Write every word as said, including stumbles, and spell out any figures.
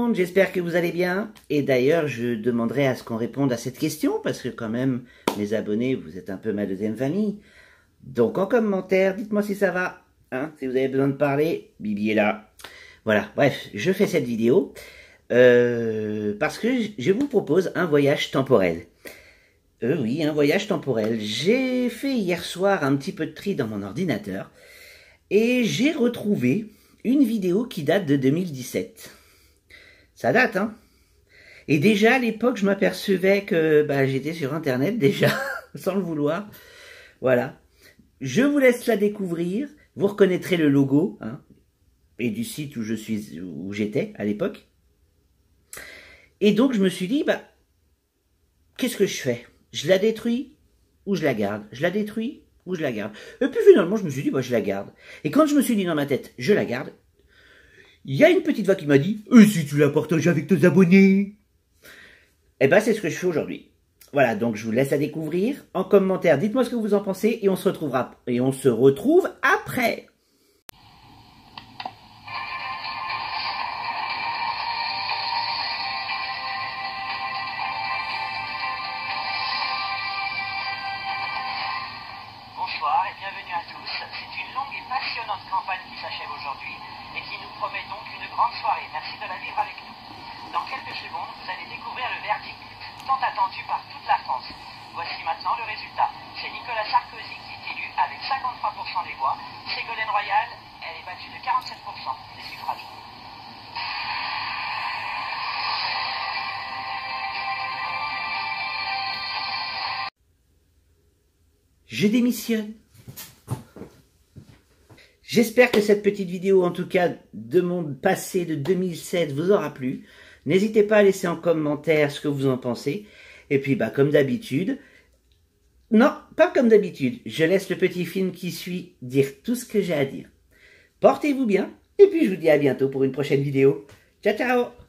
monde, j'espère que vous allez bien. Et d'ailleurs, je demanderai à ce qu'on réponde à cette question, parce que quand même, mes abonnés, vous êtes un peu ma deuxième famille. Donc en commentaire, dites-moi si ça va. Hein, si vous avez besoin de parler, Bibi est là. Voilà, bref, je fais cette vidéo euh, parce que je vous propose un voyage temporel. Euh, oui, un voyage temporel. J'ai fait hier soir un petit peu de tri dans mon ordinateur et j'ai retrouvé une vidéo qui date de deux mille dix-sept. Ça date, hein? Et déjà, à l'époque, je m'apercevais que bah, j'étais sur Internet, déjà, sans le vouloir. Voilà. Je vous laisse la découvrir. Vous reconnaîtrez le logo, hein, et du site où je suis, où j'étais à l'époque. Et donc, je me suis dit, bah, qu'est-ce que je fais? Je la détruis ou je la garde? Je la détruis ou je la garde? Et puis finalement, je me suis dit, bah, je la garde. Et quand je me suis dit dans ma tête, je la garde, il y a une petite voix qui m'a dit, et si tu la partages avec tes abonnés? Eh ben, c'est ce que je fais aujourd'hui. Voilà, donc je vous laisse à découvrir. En commentaire, dites-moi ce que vous en pensez et on se retrouvera et on se retrouve après. Bonsoir et bienvenue à tous. C'est une longue et passionnante campagne qui s'achève aujourd'hui et qui nous promet donc une grande soirée. Merci de la vivre avec nous. Dans quelques secondes, vous allez découvrir le verdict tant attendu par toute la France. Voici maintenant le résultat. C'est Nicolas Sarkozy qui est élu avec cinquante-trois pour cent des voix. Ségolène Royal, elle est battue de quarante-sept pour cent des suffrages. Je démissionne. J'espère que cette petite vidéo, en tout cas de mon passé de deux mille sept, vous aura plu. N'hésitez pas à laisser en commentaire ce que vous en pensez. Et puis, bah, comme d'habitude, non, pas comme d'habitude, je laisse le petit film qui suit dire tout ce que j'ai à dire. Portez-vous bien, et puis je vous dis à bientôt pour une prochaine vidéo. Ciao, ciao!